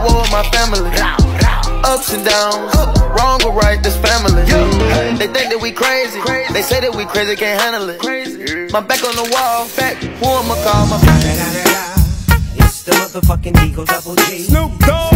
war with my family. Ups and downs, wrong or right, this family. They think that we crazy, they say that we crazy, can't handle it. My back on the wall, back, who I'ma call my It's the motherfucking Eagle Double G. Snoop Dogg.